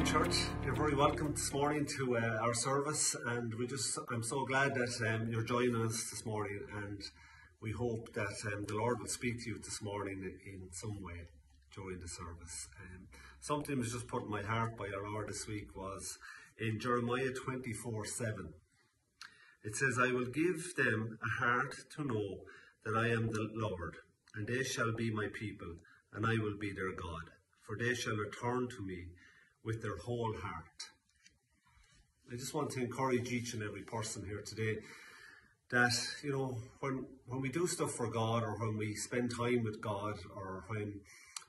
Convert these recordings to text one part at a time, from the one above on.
Church. You're very welcome this morning to our service, and I'm so glad that you're joining us this morning, and we hope that the Lord will speak to you this morning in some way during the service. Something was just put in my heart by our Lord this week was in Jeremiah 24:7. It says, "I will give them a heart to know that I am the Lord, and they shall be my people, and I will be their God, for they shall return to me with their whole heart." I just want to encourage each and every person here today that, when we do stuff for God, or when we spend time with God, or when,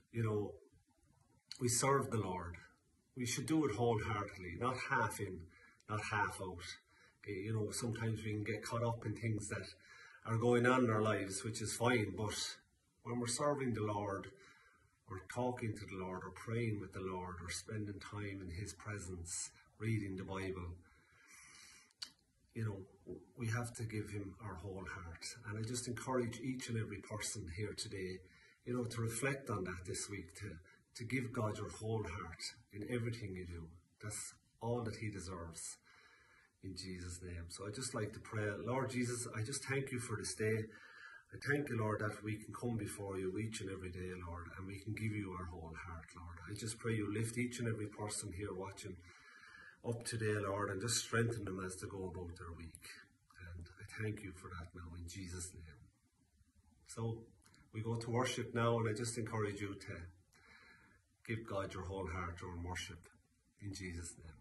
we serve the Lord, we should do it wholeheartedly, not half in, not half out. Sometimes we can get caught up in things that are going on in our lives, which is fine, but when we're serving the Lord, or talking to the Lord, or praying with the Lord, or spending time in His presence, reading the Bible, we have to give Him our whole heart. And I just encourage each and every person here today, to reflect on that this week, to give God your whole heart in everything you do. That's all that He deserves, in Jesus' name. So I just like to pray. Lord Jesus, I just thank you for this day. I thank you, Lord, that we can come before you each and every day, Lord, and we can give you our whole heart, Lord. I just pray you lift each and every person here watching up today, Lord, and just strengthen them as they go about their week. And I thank you for that now, in Jesus' name. So we go to worship now, and I just encourage you to give God your whole heart during worship, in Jesus' name.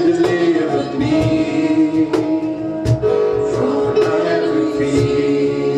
From every fear.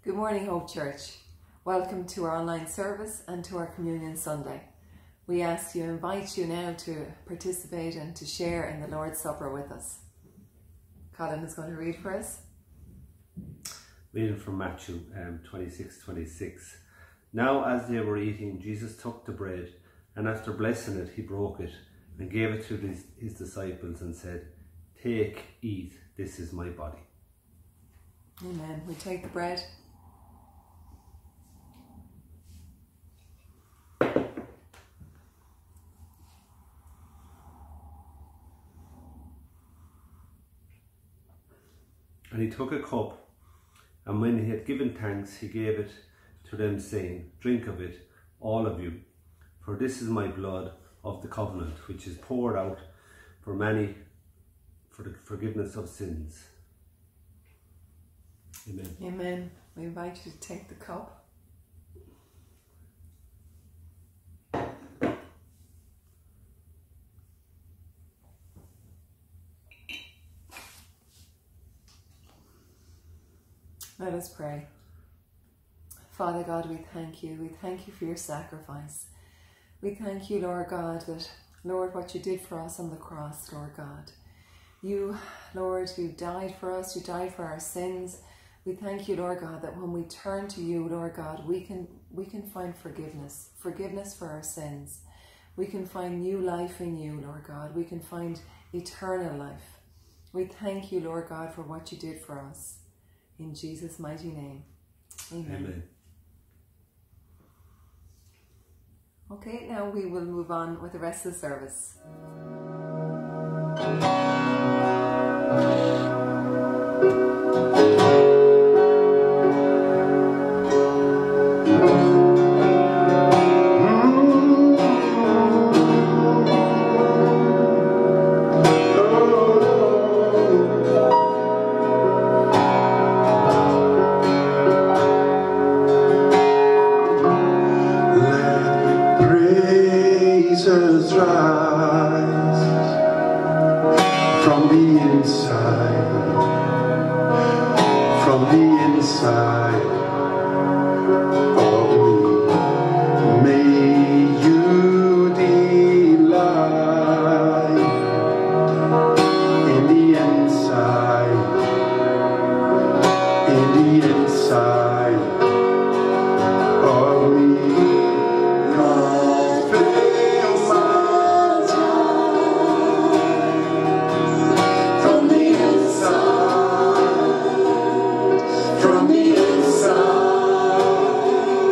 Good morning, Hope Church. Welcome to our online service and to our Communion Sunday. We invite you now to participate and to share in the Lord's Supper with us. Colin is going to read for us. Reading from Matthew 26:26. Now as they were eating, Jesus took the bread, and after blessing it, he broke it and gave it to his disciples and said, "Take, eat, this is my body." Amen. We take the bread. And he took a cup, and when he had given thanks, he gave it to them, saying, "Drink of it, all of you, for this is my blood of the covenant, which is poured out for many for the forgiveness of sins." Amen. Amen. We invite you to take the cup. Let us pray. Father God, we thank you. We thank you for your sacrifice. We thank you, Lord God, that, Lord, what you did for us on the cross, Lord God. You, Lord, who died for us, you died for our sins. We thank you, Lord God, that when we turn to you, Lord God, we can find forgiveness for our sins. We can find new life in you, Lord God. We can find eternal life. We thank you, Lord God, for what you did for us. In Jesus' mighty name. Amen. Amen. Okay, now we will move on with the rest of the service. From the inside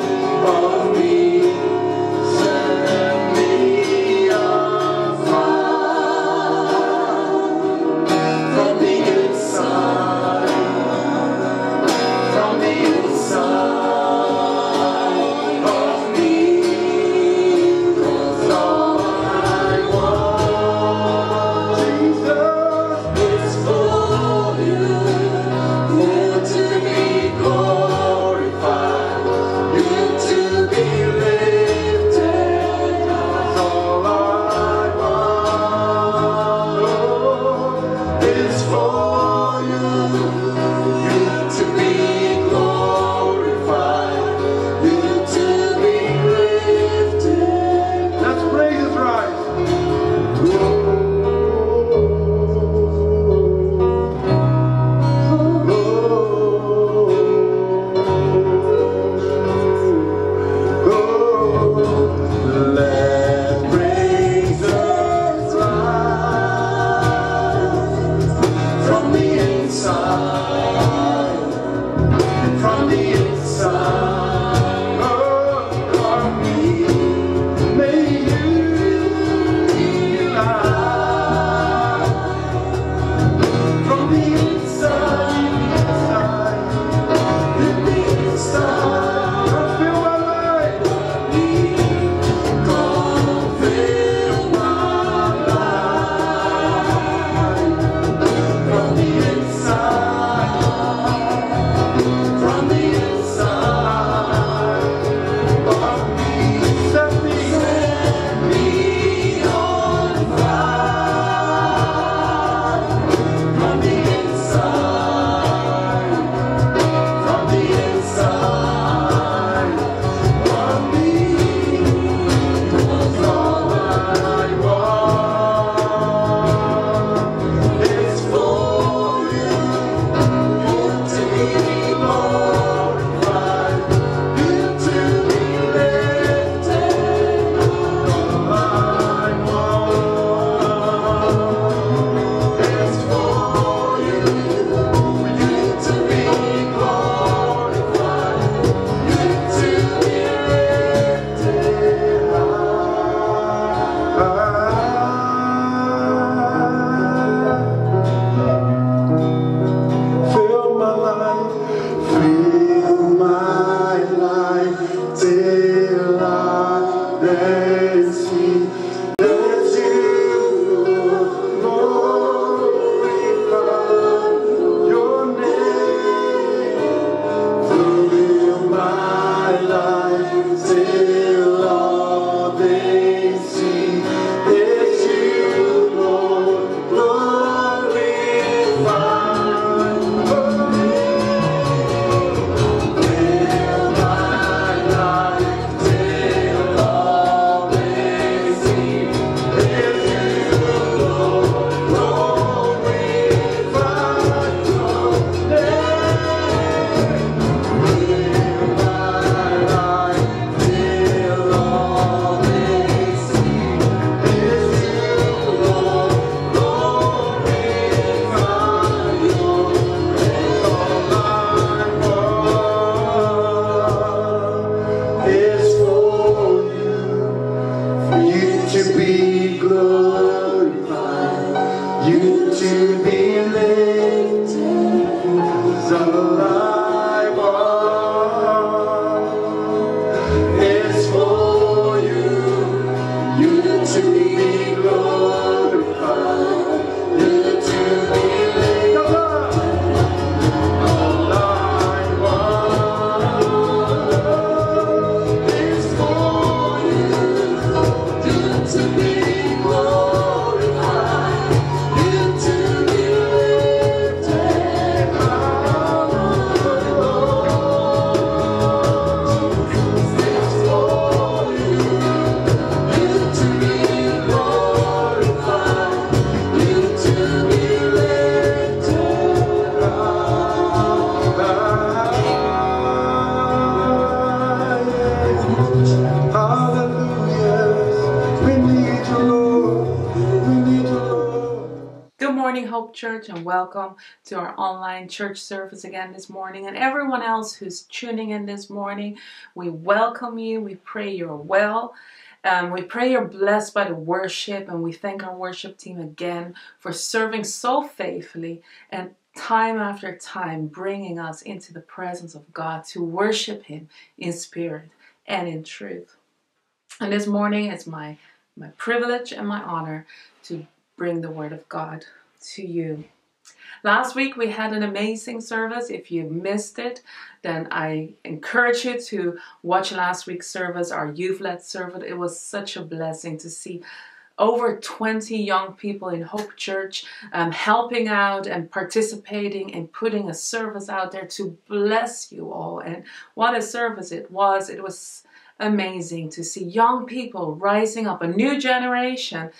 Hope Church, and welcome to our online church service again this morning. And everyone else who's tuning in this morning, we welcome you. We pray you're well. We pray you're blessed by the worship, and we thank our worship team again for serving so faithfully and time after time bringing us into the presence of God to worship Him in spirit and in truth. And this morning it's my privilege and my honor to bring the Word of God to you. Last week we had an amazing service. If you missed it, then I encourage you to watch last week's service, our youth-led service. It was such a blessing to see over 20 young people in Hope Church helping out and participating and putting a service out there to bless you all. And what a service it was. It was amazing to see young people rising up, a new generation,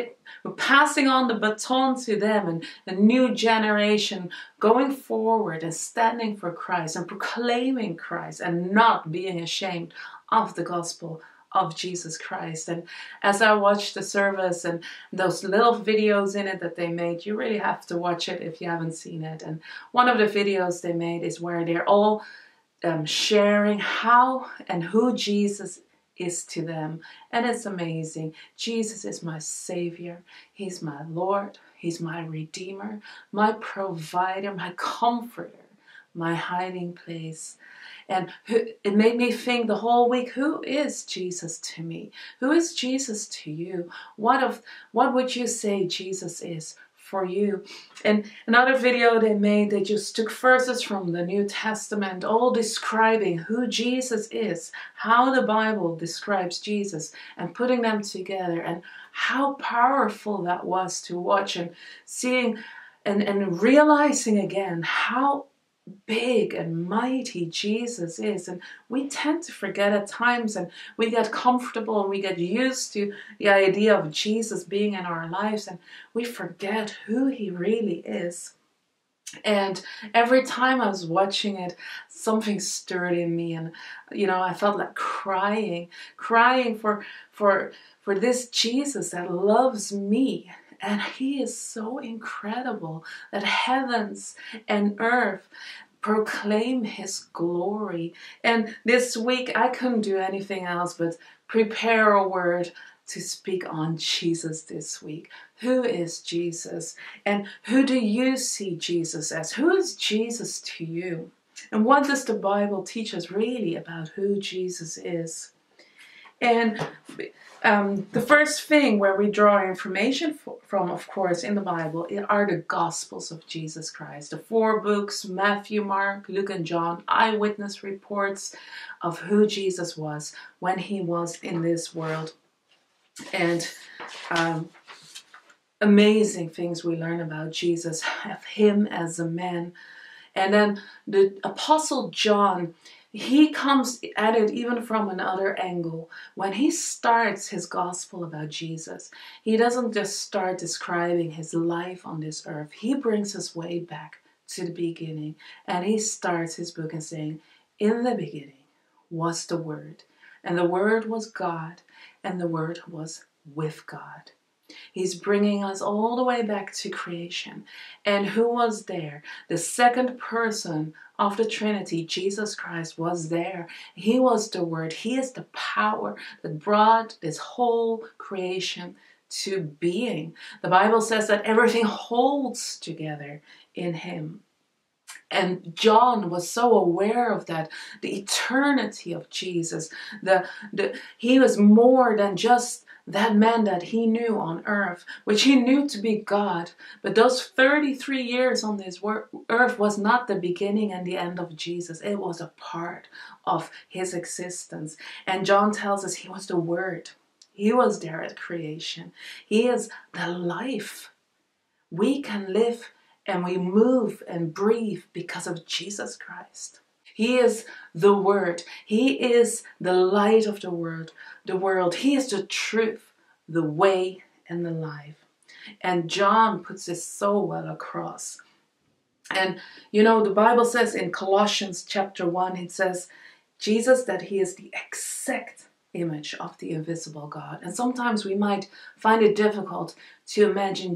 passing on the baton to them, and a new generation going forward and standing for Christ and proclaiming Christ and not being ashamed of the gospel of Jesus Christ. And as I watched the service and those little videos in it that they made, you really have to watch it if you haven't seen it. And one of the videos they made is where they're all sharing how and who Jesus is to them. And it's amazing. Jesus is my Savior. He's my Lord. He's my Redeemer, my provider, my comforter, my hiding place. And it made me think the whole week, who is Jesus to me? Who is Jesus to you? What would you say Jesus is for you? And another video they made, they just took verses from the New Testament, all describing who Jesus is, how the Bible describes Jesus, and putting them together, and how powerful that was to watch, and seeing and realizing again how big and mighty Jesus is. And we tend to forget at times, and we get comfortable and we get used to the idea of Jesus being in our lives, and we forget who He really is. And every time I was watching it, something stirred in me, and I felt like crying for this Jesus that loves me. And He is so incredible that heavens and earth proclaim His glory. And this week I couldn't do anything else but prepare a word to speak on Jesus this week. Who is Jesus? And who do you see Jesus as? Who is Jesus to you? And what does the Bible teach us really about who Jesus is? And the first thing where we draw information from, of course, in the Bible are the Gospels of Jesus Christ. The 4 books, Matthew, Mark, Luke, and John, eyewitness reports of who Jesus was when He was in this world. And amazing things we learn about Jesus, of Him as a man. And then the Apostle John, he comes at it even from another angle. When he starts his gospel about Jesus, he doesn't just start describing His life on this earth. He brings us way back to the beginning. And he starts his book and saying, in the beginning was the Word. And the Word was God. And the Word was with God. He's bringing us all the way back to creation. And who was there? The second person of the Trinity, Jesus Christ, was there. He was the Word. He is the power that brought this whole creation to being. The Bible says that everything holds together in Him. And John was so aware of that, the eternity of Jesus. He was more than just that man that he knew on earth, which he knew to be God. But those 33 years on this earth was not the beginning and the end of Jesus. It was a part of His existence. And John tells us He was the Word. He was there at creation. He is the life. We can live and we move and breathe because of Jesus Christ. He is the Word. He is the light of the world. He is the truth, the way, and the life. And John puts this so well across. And the Bible says in Colossians chapter 1, it says, Jesus, that He is the exact image of the invisible God. And sometimes we might find it difficult to imagine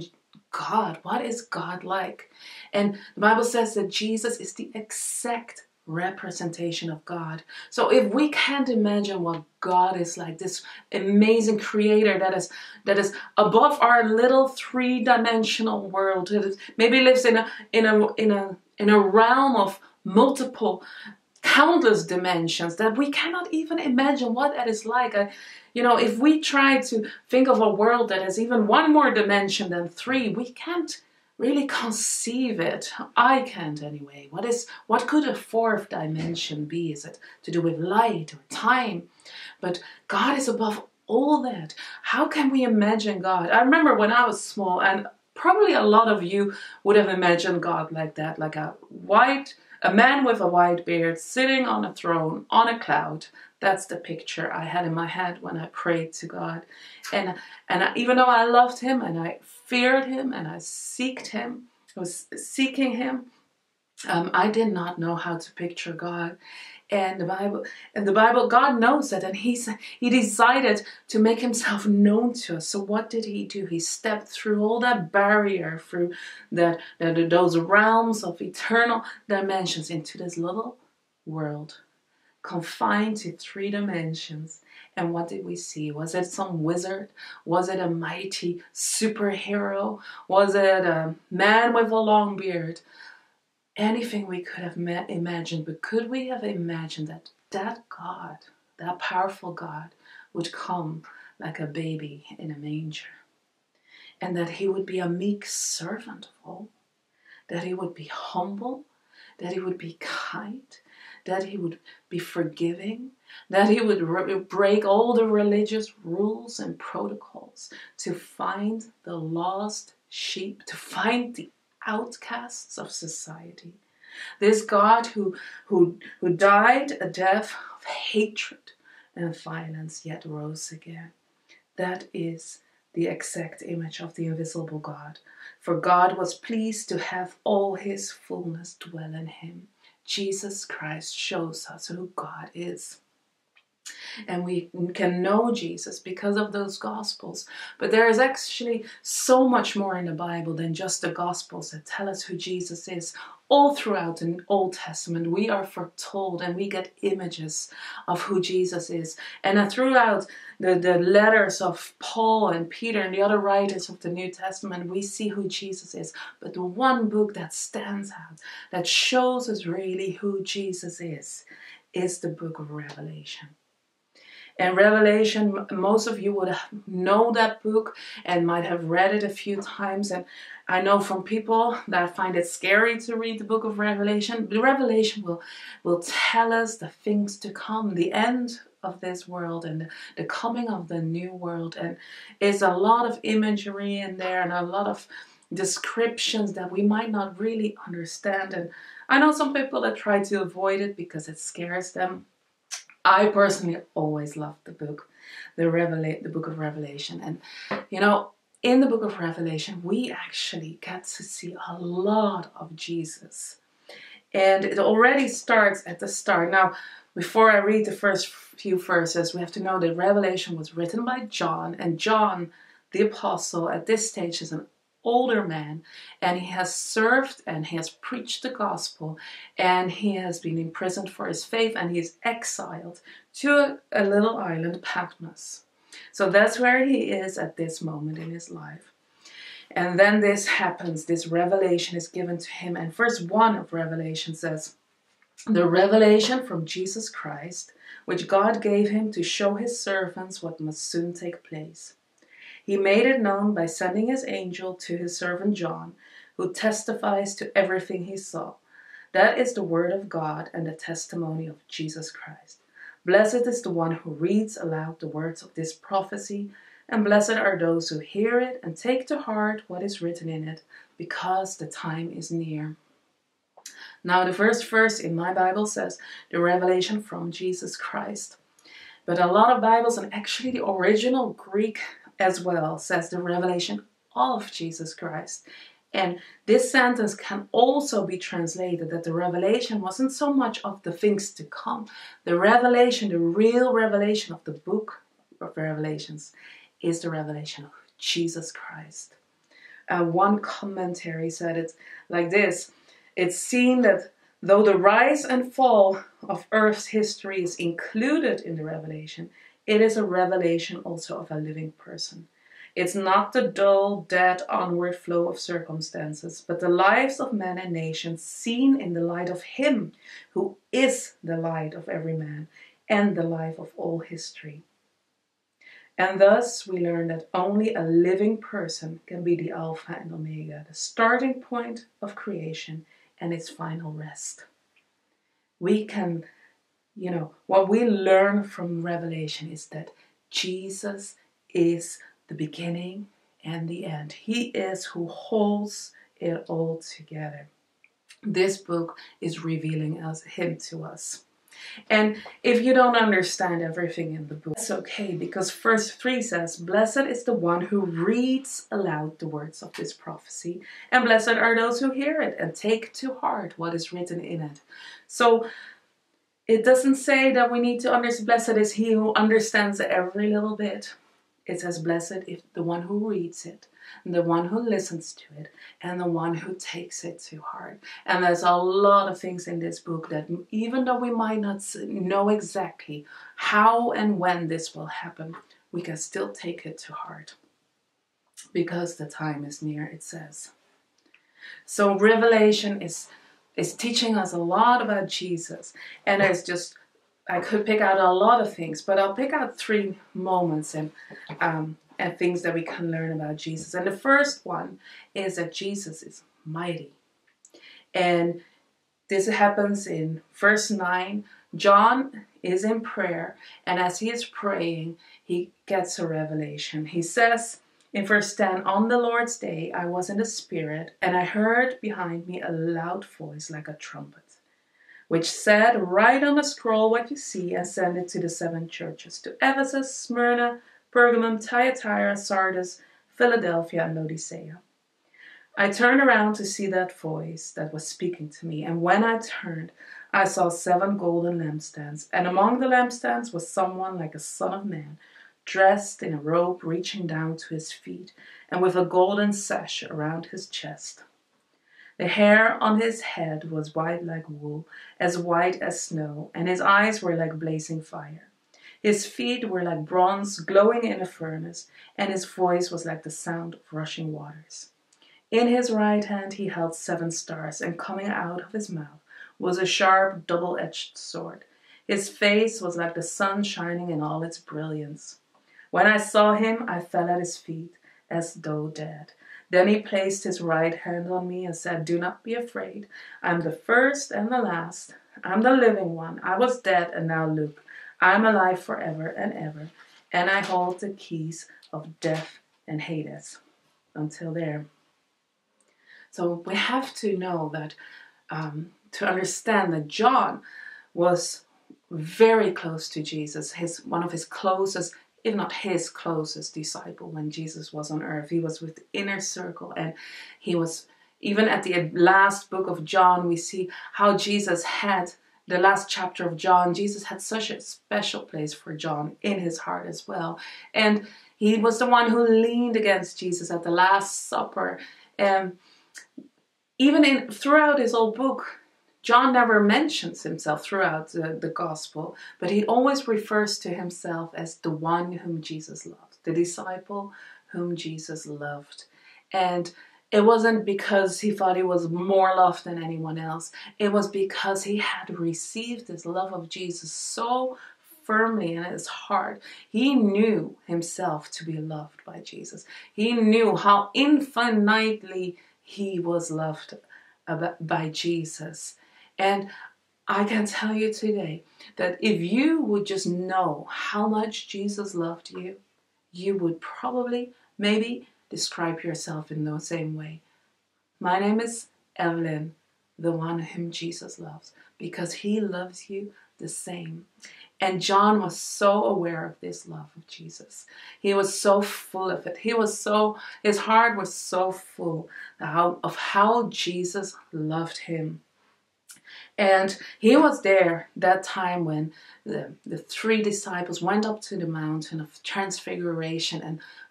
God? What is God like? And the Bible says that Jesus is the exact representation of God. So if we can't imagine what God is like, this amazing creator that is above our little three-dimensional world, that is, maybe lives in a realm of multiple, countless dimensions that we cannot even imagine what that is like. If we try to think of a world that has even one more dimension than three, we can't really conceive it. I can't anyway. What could a fourth dimension be? Is it to do with light or time? But God is above all that. How can we imagine God? I remember when I was small, and probably a lot of you would have imagined God like that, like a man with a white beard sitting on a throne on a cloud. That's the picture I had in my head when I prayed to God. And even though I loved him and I feared him and I was seeking him, I did not know how to picture God. And the Bible, God knows that, and he decided to make himself known to us. So what did he do? He stepped through all that barrier, through those realms of eternal dimensions into this little world, confined to 3 dimensions. And what did we see? Was it some wizard? Was it a mighty superhero? Was it a man with a long beard? Anything we could have imagined, but could we have imagined that God, that powerful God, would come like a baby in a manger, and that he would be a meek servant of all, that he would be humble, that he would be kind, that he would be forgiving, that he would break all the religious rules and protocols to find the lost sheep, to find the outcasts of society. This God who died a death of hatred and violence, yet rose again. That is the exact image of the invisible God. For God was pleased to have all his fullness dwell in him. Jesus Christ shows us who God is. And we can know Jesus because of those Gospels. But there is actually so much more in the Bible than just the Gospels that tell us who Jesus is. All throughout the Old Testament, we are foretold and we get images of who Jesus is. And throughout the letters of Paul and Peter and the other writers of the New Testament, we see who Jesus is. But the one book that stands out, that shows us really who Jesus is the book of Revelation. And Revelation, most of you would know that book and might have read it a few times. And I know from people that find it scary to read the book of Revelation. The Revelation will tell us the things to come, the end of this world and the coming of the new world. And it's a lot of imagery in there and a lot of descriptions that we might not really understand. And I know some people that try to avoid it because it scares them. I personally always loved the book, the book of Revelation. And, in the book of Revelation, we actually get to see a lot of Jesus. And it already starts at the start. Now, before I read the first few verses, we have to know that Revelation was written by John. And John, the apostle, at this stage is an older man, and he has served and he has preached the gospel, and he has been imprisoned for his faith, and he is exiled to a little island, Patmos. So that's where he is at this moment in his life. And then this happens, this revelation is given to him, and verse 1 of Revelation says, "The revelation from Jesus Christ, which God gave him to show his servants what must soon take place. He made it known by sending his angel to his servant John, who testifies to everything he saw. That is the word of God and the testimony of Jesus Christ. Blessed is the one who reads aloud the words of this prophecy, and blessed are those who hear it and take to heart what is written in it, because the time is near." Now, the first verse in my Bible says, "The revelation from Jesus Christ." But a lot of Bibles, and actually the original Greek as well, says the revelation of Jesus Christ. And this sentence can also be translated that the revelation wasn't so much of the things to come. The revelation, the real revelation of the book of Revelations, is the revelation of Jesus Christ. one commentary said it like this: it's seen that though the rise and fall of Earth's history is included in the revelation, it is a revelation also of a living person. It's not the dull, dead, onward flow of circumstances, but the lives of men and nations seen in the light of Him who is the light of every man and the life of all history. And thus we learn that only a living person can be the Alpha and Omega, the starting point of creation and its final rest. We can, what we learn from Revelation is that Jesus is the beginning and the end. He is who holds it all together. This book is revealing Him to us. And if you don't understand everything in the book, it's okay, because verse 3 says, "Blessed is the one who reads aloud the words of this prophecy, and blessed are those who hear it and take to heart what is written in it." So it doesn't say that we need to understand, blessed is he who understands every little bit. It says, blessed is the one who reads it, and the one who listens to it, and the one who takes it to heart. And there's a lot of things in this book that even though we might not know exactly how and when this will happen, we can still take it to heart. Because the time is near, it says. So Revelation is teaching us a lot about Jesus. And it's just, I could pick out a lot of things, but I'll pick out 3 moments and things that we can learn about Jesus. And the first one is that Jesus is mighty. And this happens in verse 9. John is in prayer, and as he is praying, he gets a revelation. He says in verse 10, "On the Lord's day I was in the Spirit, and I heard behind me a loud voice like a trumpet, which said, 'Write on the scroll what you see and send it to the 7 churches, to Ephesus, Smyrna, Pergamum, Thyatira, Sardis, Philadelphia, and Laodicea.' I turned around to see that voice that was speaking to me, and when I turned, I saw 7 golden lampstands, and among the lampstands was someone like a son of man, dressed in a robe reaching down to his feet, and with a golden sash around his chest. The hair on his head was white like wool, as white as snow, and his eyes were like blazing fire. His feet were like bronze glowing in a furnace, and his voice was like the sound of rushing waters. In his right hand he held 7 stars, and coming out of his mouth was a sharp, double-edged sword. His face was like the sun shining in all its brilliance. When I saw him, I fell at his feet, as though dead. Then he placed his right hand on me and said, 'Do not be afraid. I am the first and the last. I am the living one. I was dead, and now look, I am alive forever and ever, and I hold the keys of death and Hades.'" Until there. So we have to know that, to understand that John was very close to Jesus, one of his closest, if not his closest disciple when Jesus was on earth. He was with the inner circle, and he was, even at the last book of John, we see how Jesus had, the last chapter of John, Jesus had such a special place for John in his heart as well. And he was the one who leaned against Jesus at the Last Supper. Even throughout his whole book, John never mentions himself throughout the gospel, but he always refers to himself as the one whom Jesus loved, the disciple whom Jesus loved. And it wasn't because he thought he was more loved than anyone else. It was because he had received this love of Jesus so firmly in his heart. He knew himself to be loved by Jesus. He knew how infinitely he was loved by Jesus. And I can tell you today that if you would just know how much Jesus loved you, you would probably, maybe, describe yourself in the same way. My name is Evelyn, the one whom Jesus loves, because he loves you the same. And John was so aware of this love of Jesus. He was so full of it. His heart was so full of how Jesus loved him. And he was there that time when the 3 disciples went up to the mountain of transfiguration, and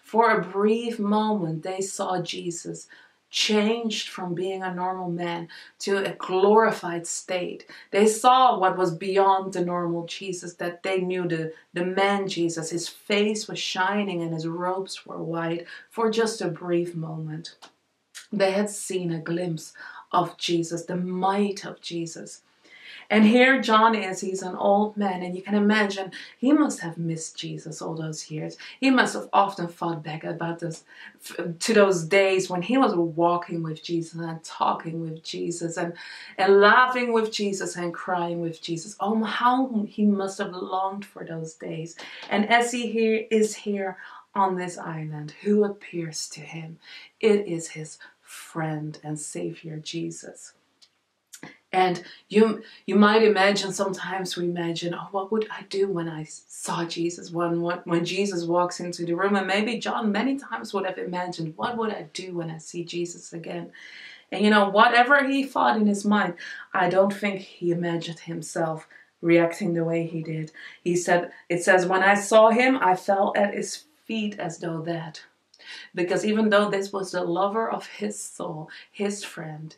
For a brief moment, they saw Jesus changed from being a normal man to a glorified state. They saw what was beyond the normal Jesus, that they knew the man Jesus. His face was shining and his robes were white for just a brief moment. They had seen a glimpse of Jesus, the might of Jesus. And here John is, he's an old man, and you can imagine he must have missed Jesus all those years. He must have often thought back about to those days when he was walking with Jesus and talking with Jesus and laughing with Jesus and crying with Jesus. Oh, how he must have longed for those days. And as he is here on this island, who appears to him? It is his friend and Savior, Jesus. And you might imagine, sometimes we imagine, oh, what would I do when I saw Jesus? When Jesus walks into the room, and maybe John many times would have imagined, what would I do when I see Jesus again? And you know, whatever he thought in his mind, I don't think he imagined himself reacting the way he did. He said, it says, when I saw him, I fell at his feet as though dead. Because even though this was the lover of his soul, his friend,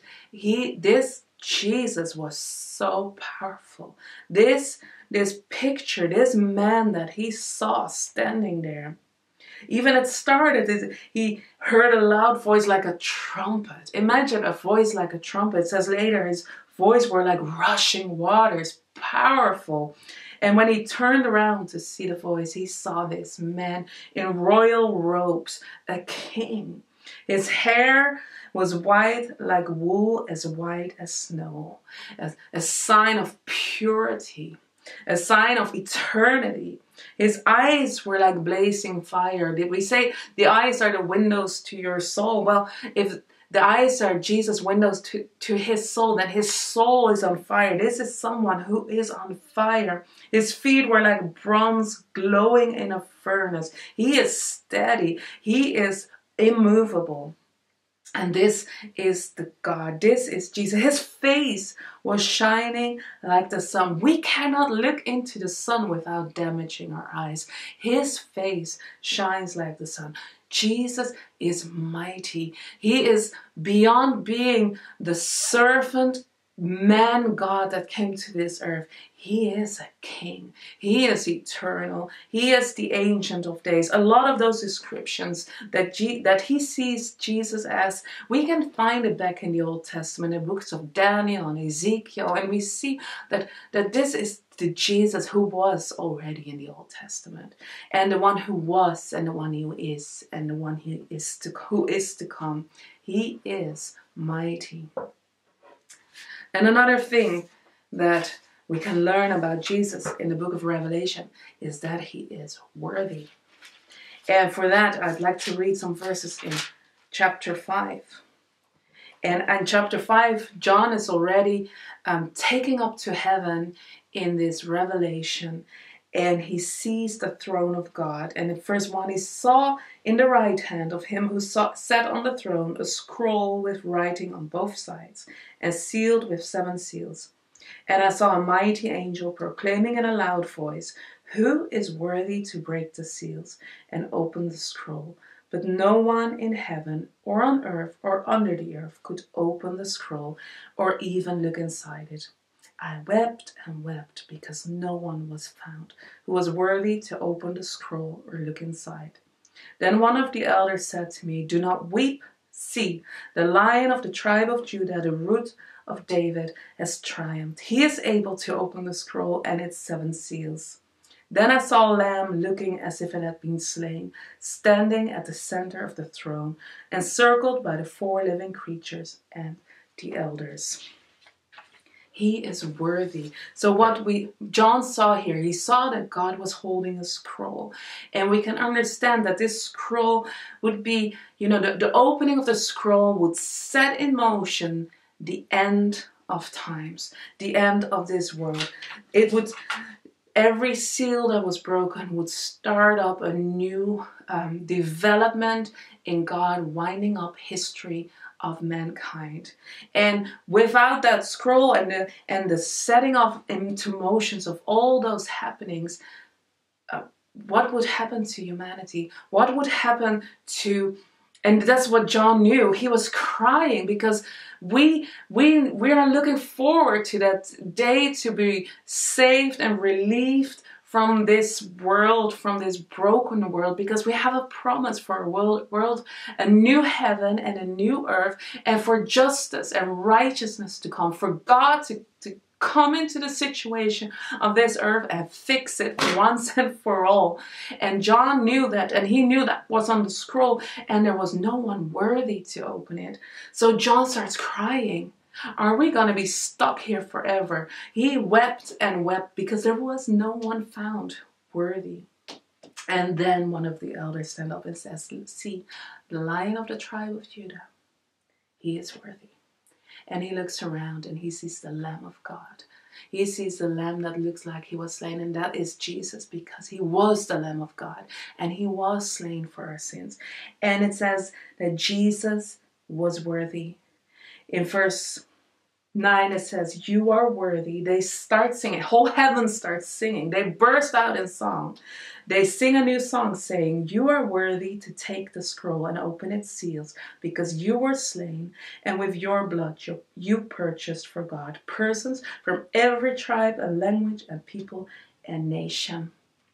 this Jesus was so powerful. This picture, this man that he saw standing there, even it started, he heard a loud voice like a trumpet. Imagine a voice like a trumpet. It says later his voice were like rushing waters, powerful. And when he turned around to see the voice, he saw this man in royal robes, a king. His hair was white like wool, as white as snow, a sign of purity, a sign of eternity. His eyes were like blazing fire. Did we say the eyes are the windows to your soul? Well, if the eyes are Jesus' windows to his soul, then his soul is on fire. This is someone who is on fire. His feet were like bronze glowing in a furnace. He is steady. He is immovable. And this is the God. This is Jesus. His face was shining like the sun. We cannot look into the sun without damaging our eyes. His face shines like the sun. Jesus is mighty. He is beyond being the servant man God that came to this earth. He is a king. He is eternal. He is the Ancient of Days. A lot of those descriptions that he sees Jesus as, we can find it back in the Old Testament, in the books of Daniel and Ezekiel, and we see that this is the Jesus who was already in the Old Testament, and the one who was, and the one who is, and the one who is to come. He is mighty. And another thing that we can learn about Jesus in the book of Revelation is that he is worthy. And for that, I'd like to read some verses in chapter 5. And in chapter 5, John is already taking up to heaven in this revelation. And he sees the throne of God. And in verse 1, he saw in the right hand of him who sat on the throne a scroll with writing on both sides, and sealed with 7 seals. And I saw a mighty angel proclaiming in a loud voice, "Who is worthy to break the seals and open the scroll?" But no one in heaven or on earth or under the earth could open the scroll or even look inside it. I wept and wept because no one was found who was worthy to open the scroll or look inside. Then one of the elders said to me, "Do not weep. See, the Lion of the tribe of Judah, the Root of David, has triumphed. He is able to open the scroll and its 7 seals." Then I saw a lamb looking as if it had been slain, standing at the center of the throne, encircled by the 4 living creatures and the elders. He is worthy. So what John saw here, he saw that God was holding a scroll. And we can understand that this scroll would be, the opening of the scroll would set in motion the end of times, the end of this world. Every seal that was broken would start up a new development in God, winding up history of mankind. And without that scroll and the setting of into motions of all those happenings, what would happen to humanity? What would happen to, and that's what John knew. He was crying because we are looking forward to that day to be saved and relieved from this world, from this broken world, because we have a promise for a world, a new heaven and a new earth, and for justice and righteousness to come, for God to come into the situation of this earth and fix it once and for all. And John knew that, and he knew that was on the scroll, and there was no one worthy to open it. So John starts crying. Are we going to be stuck here forever? He wept and wept because there was no one found worthy. And then one of the elders stand up and says, see, the Lion of the tribe of Judah, he is worthy. And he looks around and he sees the Lamb of God. He sees the Lamb that looks like he was slain, and that is Jesus, because he was the Lamb of God and he was slain for our sins. And it says that Jesus was worthy. In verse 9 it says, you are worthy. They start singing. Whole heaven starts singing. They burst out in song. They sing a new song saying, you are worthy to take the scroll and open its seals, because you were slain, and with your blood you purchased for God persons from every tribe and language and people and nation.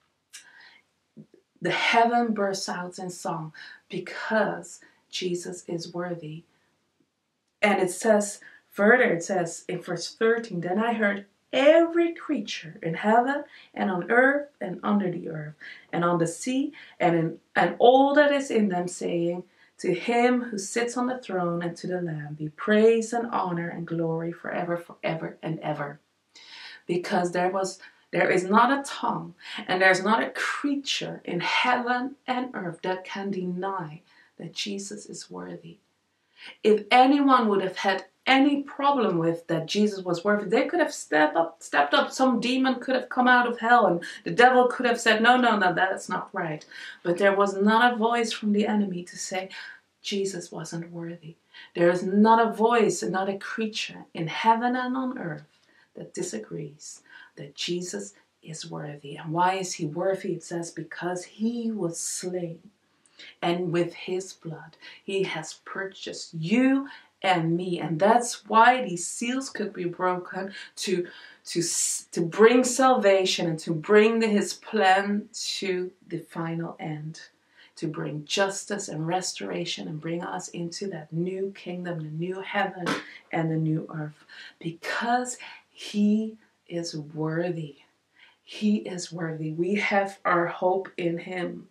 The heaven bursts out in song because Jesus is worthy. And it says, further, it says in verse 13, then I heard every creature in heaven and on earth and under the earth and on the sea and all that is in them saying, to him who sits on the throne and to the Lamb be praise and honor and glory forever and ever. Because there is not a tongue and there's not a creature in heaven and earth that can deny that Jesus is worthy. If anyone would have had any problem with that Jesus was worthy, they could have stepped up. Some demon could have come out of hell and the devil could have said, no, that's not right. But there was not a voice from the enemy to say Jesus wasn't worthy. There is not a voice and not a creature in heaven and on earth that disagrees that Jesus is worthy. And why is he worthy? It says because he was slain. And with his blood, he has purchased you and me. And that's why these seals could be broken to bring salvation and to bring his plan to the final end. To bring justice and restoration and bring us into that new kingdom, the new heaven and the new earth. Because he is worthy. He is worthy. We have our hope in him.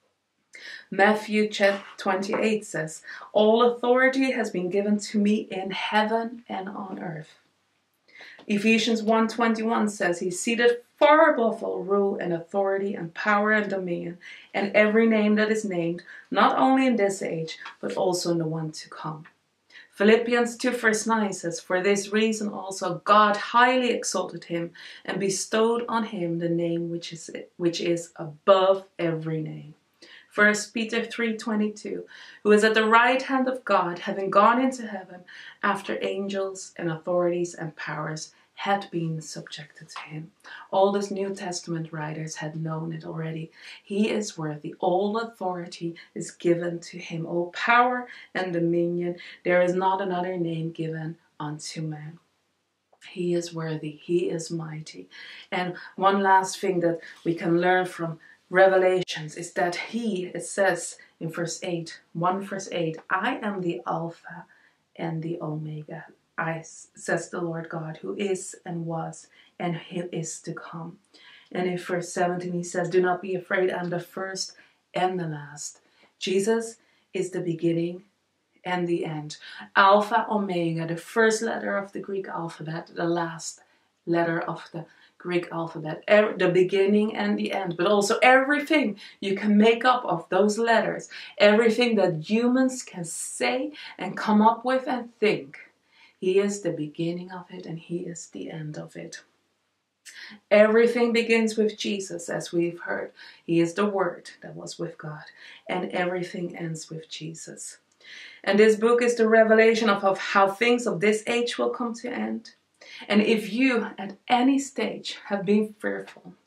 Matthew 28 says, all authority has been given to me in heaven and on earth. Ephesians 1:21 says he's seated far above all rule and authority and power and dominion and every name that is named, not only in this age, but also in the one to come. Philippians 2 verse 9 says, for this reason also God highly exalted him and bestowed on him the name which is above every name. 1 Peter 3:22, who is at the right hand of God, having gone into heaven after angels and authorities and powers had been subjected to him. All these New Testament writers had known it already. He is worthy. All authority is given to him. All power and dominion. There is not another name given unto man. He is worthy. He is mighty. And one last thing that we can learn from Revelations is that it says in verse 8, 1 verse 8, I am the Alpha and the Omega, says the Lord God, who is and was and who is to come. And in verse 17 he says, do not be afraid, I'm the first and the last. Jesus is the beginning and the end. Alpha, Omega, the first letter of the Greek alphabet, the last letter of the Greek alphabet, the beginning and the end, but also everything you can make up of those letters, everything that humans can say and come up with and think. He is the beginning of it and he is the end of it. Everything begins with Jesus, as we've heard. He is the Word that was with God, and everything ends with Jesus. And this book is the revelation of how things of this age will come to end. And if you at any stage have been fearful,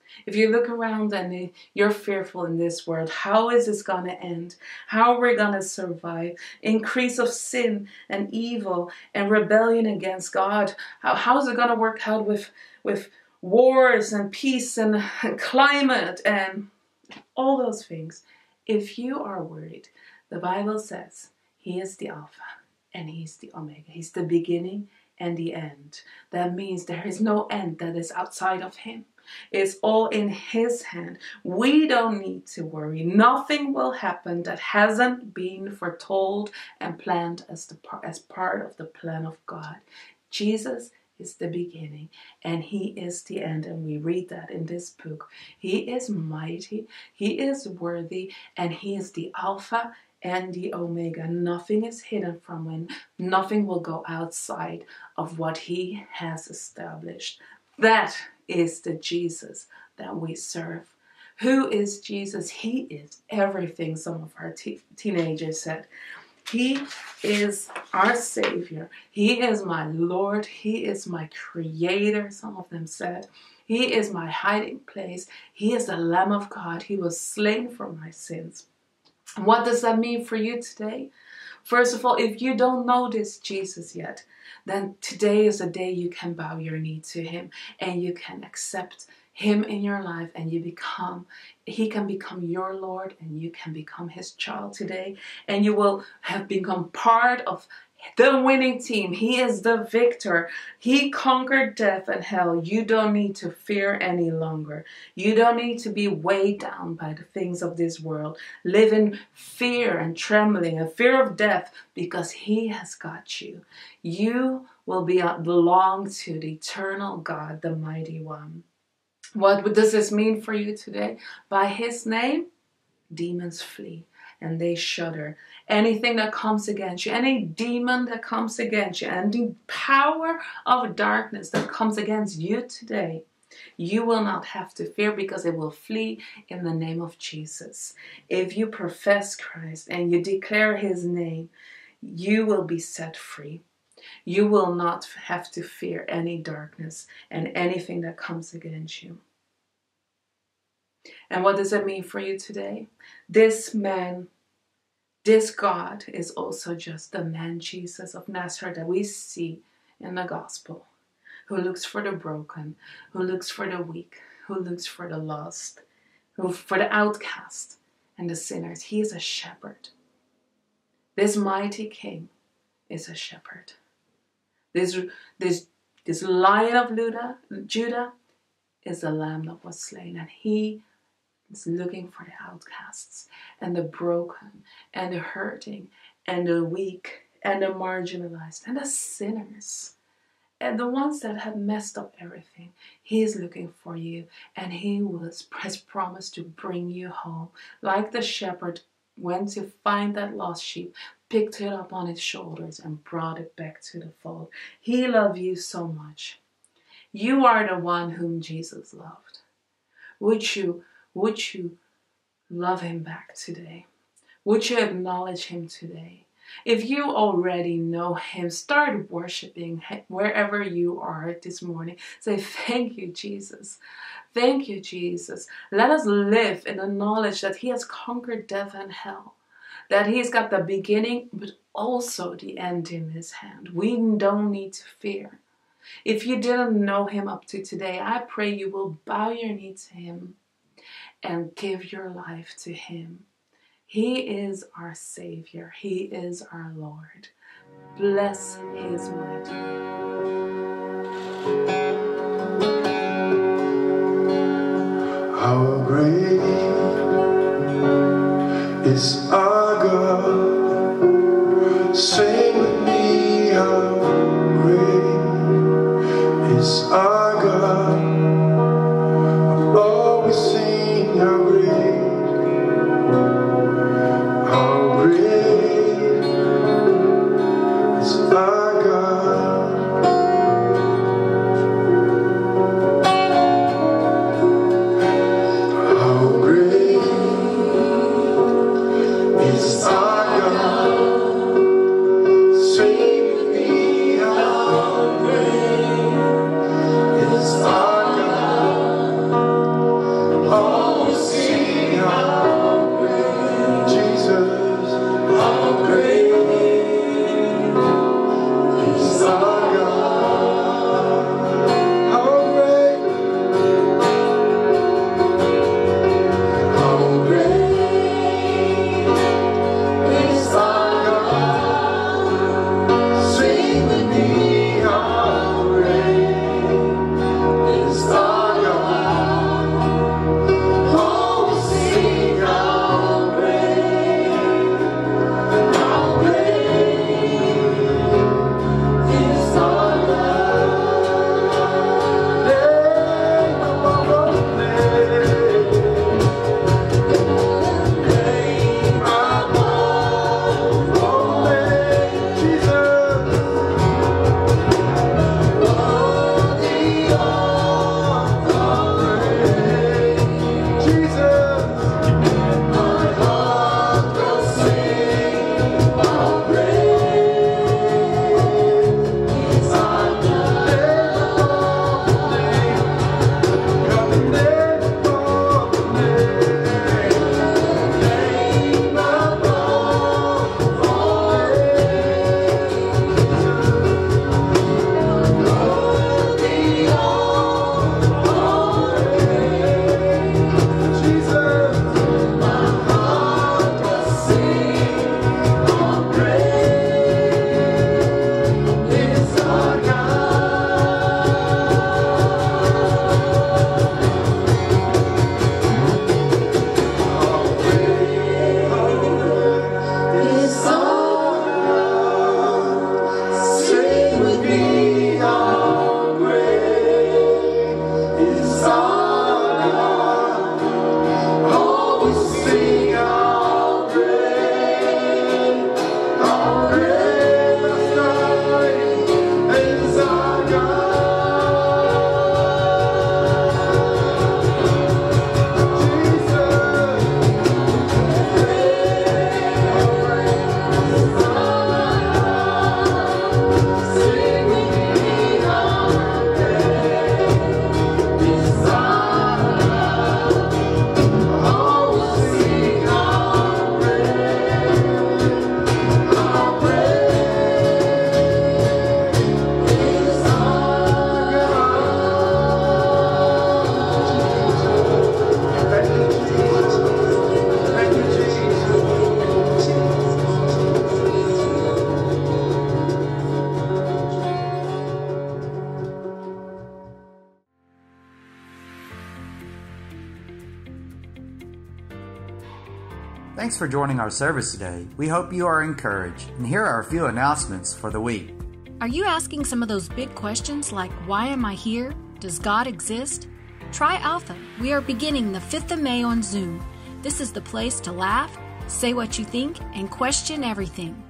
If you look around and you're fearful in this world, how is this going to end? How are we going to survive? Increase of sin and evil and rebellion against God. How is it going to work out with wars and peace and climate and all those things? If you are worried, the Bible says He is the Alpha and He's the Omega. He's the beginning and the end. That means there is no end that is outside of Him. It's all in His hand. We don't need to worry. Nothing will happen that hasn't been foretold and planned as part of the plan of God. Jesus is the beginning and He is the end, and we read that in this book. He is mighty, He is worthy, and He is the Alpha and the Omega. Nothing is hidden from Him. Nothing will go outside of what He has established. That is the Jesus that we serve. Who is Jesus? He is everything, some of our teenagers said. He is our Savior. He is my Lord. He is my Creator, some of them said. He is my hiding place. He is the Lamb of God. He was slain for my sins. What does that mean for you today? First of all, if you don't know this Jesus yet, then today is the day you can bow your knee to Him and you can accept Him in your life, and He can become your Lord, and you can become His child today, and you will have become part of the winning team. He is the victor. He conquered death and hell. You don't need to fear any longer. You don't need to be weighed down by the things of this world. Live in fear and trembling and fear of death, because He has got you. You will belong to the eternal God, the mighty one. What does this mean for you today? By His name, demons flee and they shudder. Anything that comes against you, any demon that comes against you, and the power of darkness that comes against you today, you will not have to fear, because it will flee in the name of Jesus. If you profess Christ and you declare His name, you will be set free. You will not have to fear any darkness and anything that comes against you. And what does it mean for you today? This man, this God, is also just the man Jesus of Nazareth that we see in the gospel, who looks for the broken, who looks for the weak, who looks for the lost, who for the outcast and the sinners. He is a shepherd. This mighty King is a shepherd. This Lion of Judah is the Lamb that was slain, and He is looking for the outcasts and the broken and the hurting and the weak and the marginalized and the sinners and the ones that have messed up everything. He is looking for you, and He has promised to bring you home. Like the shepherd went to find that lost sheep, picked it up on His shoulders and brought it back to the fold. He loved you so much. You are the one whom Jesus loved. Would you love Him back today? Would you acknowledge Him today? If you already know Him, start worshiping wherever you are this morning. Say, thank you, Jesus. Thank you, Jesus. Let us live in the knowledge that He has conquered death and hell, that He's got the beginning but also the end in His hand. We don't need to fear. If you didn't know Him up to today, I pray you will bow your knee to Him and give your life to Him. He is our Savior. He is our Lord. Bless His mighty name. How great is our God? Sing with me, how great is our God? I'll always sing how great is our God. How great Thanks for joining our service today. We hope you are encouraged. And here are a few announcements for the week. Are you asking some of those big questions like, why am I here? Does God exist? Try Alpha. We are beginning the 5th of May on Zoom. This is the place to laugh, say what you think, and question everything.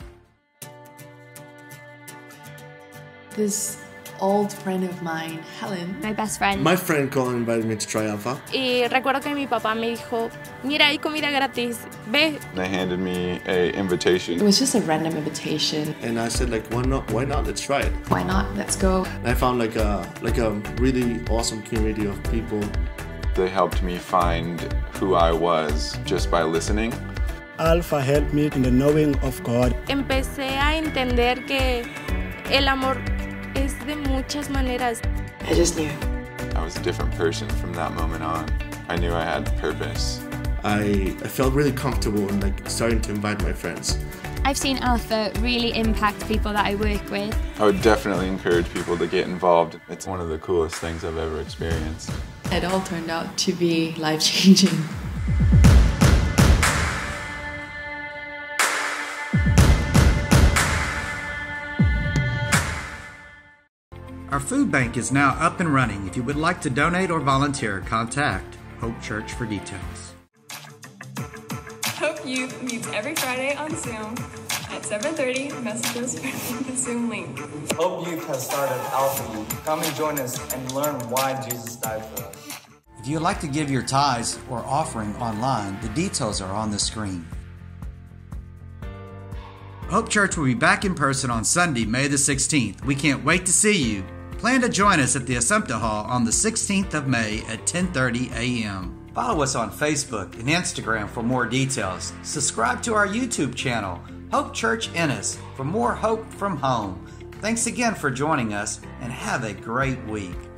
This old friend of mine, Helen. My best friend. My friend Colin invited me to try Alpha. Y recuerdo que mi papá me dijo, mira, hay comida gratis, ve. They handed me an invitation. It was just a random invitation. And I said, like, why not? Let's try it. Why not? Let's go. And I found like a really awesome community of people. They helped me find who I was just by listening. Alpha helped me in the knowing of God. Empecé a entender que el amor es de muchas maneras. I just knew. I was a different person from that moment on. I knew I had purpose. I felt really comfortable and like starting to invite my friends. I've seen Alpha really impact people that I work with. I would definitely encourage people to get involved. It's one of the coolest things I've ever experienced. It all turned out to be life-changing. Our food bank is now up and running. If you would like to donate or volunteer, contact Hope Church for details. Hope Youth meets every Friday on Zoom at 7:30. Messages from the Zoom link. Hope Youth has started Alpha Youth. Come and join us and learn why Jesus died for us. If you would like to give your tithes or offering online, the details are on the screen. Hope Church will be back in person on Sunday, May the 16th. We can't wait to see you. Plan to join us at the Assumpta Hall on the 16th of May at 10:30 a.m. Follow us on Facebook and Instagram for more details. Subscribe to our YouTube channel, Hope Church Ennis, for more hope from home. Thanks again for joining us, and have a great week.